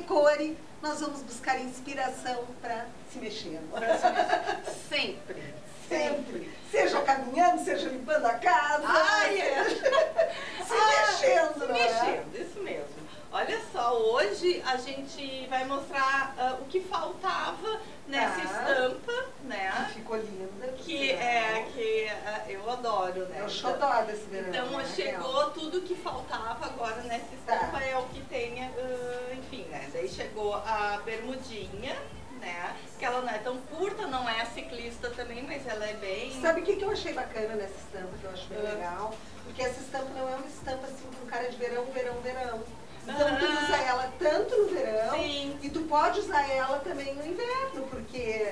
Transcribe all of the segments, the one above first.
Trecore, nós vamos buscar inspiração para se mexer. Sempre. Sempre. Seja caminhando, seja limpando a casa. Se mexendo, Se mexendo, isso mesmo. Olha só, hoje a gente vai mostrar o que faltava nessa estampa, né? Que ficou linda. Que eu adoro, né? É o xodó desse verão. Então né, chegou tudo que faltava agora nessa estampa, é o que tem, enfim, né? Daí chegou a bermudinha, né? Que ela não é tão curta, não é ciclista também, mas ela é bem... Sabe o que eu achei bacana nessa estampa, que eu acho bem legal? Porque essa estampa não é uma estampa assim com cara de verão, verão, verão. Então tu usa ela tanto no verão, sim, e tu pode usar ela também no inverno, porque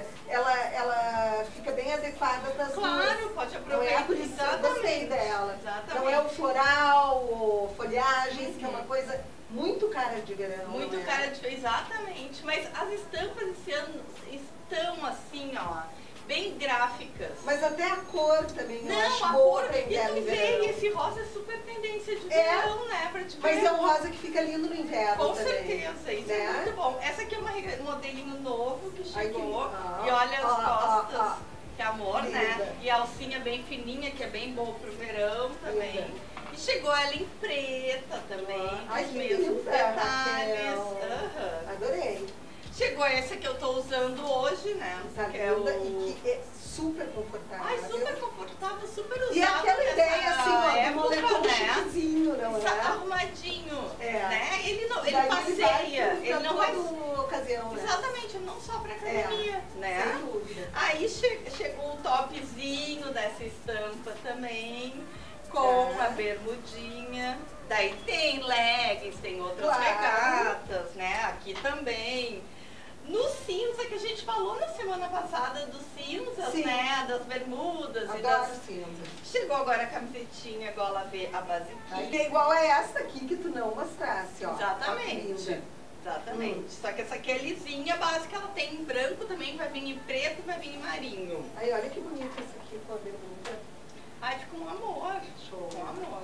ela fica bem adequada para as duas. Claro, pode aproveitar. Por isso eu gostei dela. Exatamente. Então é o floral, o folhagens, que é uma coisa muito cara de verão. Muito cara de... Exatamente. Mas as estampas esse ano estão assim, ó, bem gráficas. Mas até a cor também, eu acho a boa cor, pra inverno e verão. Esse rosa é super tendência de verão, né? Mas é um rosa que fica lindo no inverno com também. certeza, isso é muito bom. Essa aqui é um modelinho novo que chegou. Ai, e olha as costas, que amor, linda, né? E a alcinha bem fininha, que é bem boa pro verão também. Linda. E chegou ela em preta também, ai, os que mesmos linda, detalhes. Adorei. Chegou essa que eu tô usando hoje, né? Tá que linda e que é super confortável. Ai, super confortável, super usado. E aquela ideia assim, ó, do moletom chiquezinho, não é? Arrumadinho, né? Ele passeia, ele não vai... ocasião, né? Exatamente, não só pra academia, né? Sem dúvida. Aí chegou o topzinho dessa estampa também, com a bermudinha. Daí tem leggings, tem outras regatas, né? Aqui também. No cinza, que a gente falou na semana passada dos cinzas, né? Das bermudas. Adoro cinza. Chegou agora a camisetinha gola V, a basiquinha. É igual a essa aqui que tu não mostrasse, ó. Exatamente. Exatamente. Só que essa aqui é lisinha, básica, ela tem em branco também, vai vir em preto, vai vir em marinho. Aí, olha que bonita essa aqui com a bermuda. Ai, fica um amor. Show. Um amor.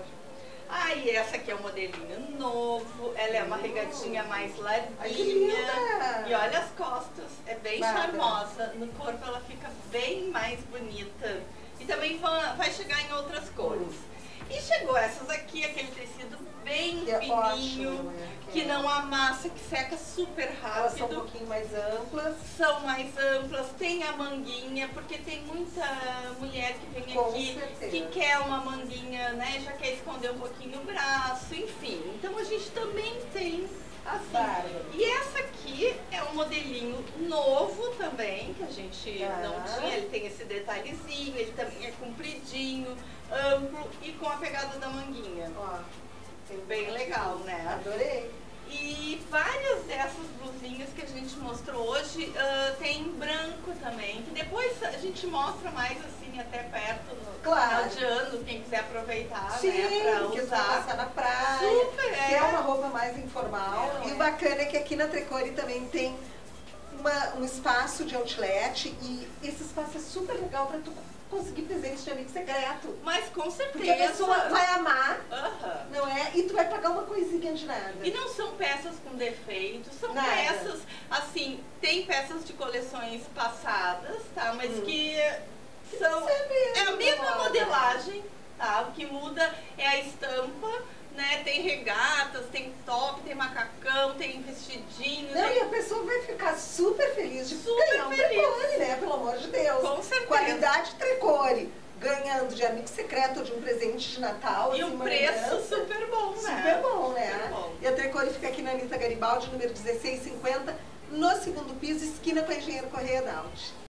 E essa aqui é um modelinho novo, ela é uma regatinha mais larguinha. E olha as costas, é bem charmosa. No corpo ela fica bem mais bonita. E também vai chegar em outras cores. E chegou essas aqui, aquele tecido bem fininho, que não amassa, que seca super rápido. Elas são um pouquinho mais amplas. São mais amplas, tem a manguinha, porque tem muita mulher que vem aqui que quer uma manguinha, né? Já quer esconder um pouquinho o braço, enfim. Então a gente também tem assim. E essa aqui é um modelinho novo também, que a gente não tinha. Ele tem esse detalhezinho, ele também é compridinho, amplo e com a pegada da manguinha. Ó, bem legal, né? Adorei. E várias dessas blusinhas que a gente mostrou hoje tem branco também, que depois a gente mostra mais assim até perto no final de ano, quem quiser aproveitar, né, pra usar. Passar na praia, super, que é uma roupa mais informal. E o bacana é que aqui na Trecore também tem um espaço de outlet, e esse espaço é super legal para tu conseguir presente de amigo secreto. Mas com certeza. Porque a pessoa vai amar, não é? E tu vai pagar uma coisinha de nada. E não são peças com defeito, são peças, assim, tem peças de coleções passadas, tá? Mas que são... É a mesma modelagem, tá? O que muda é a estampa, né? Tem regatas, tem top, tem macacão, tem vestidinho. Não, e a pessoa vai ficar super feliz de ganhar um Trecore, né? Pelo amor de Deus. Com certeza. Qualidade Trecore, ganhando de amigo secreto ou de um presente de Natal. E um preço super bom, né? Super bom, né? Super bom. E a Trecore fica aqui na Anitta Garibaldi, número 1650, no segundo piso, esquina com a Engenheiro Correia Daut.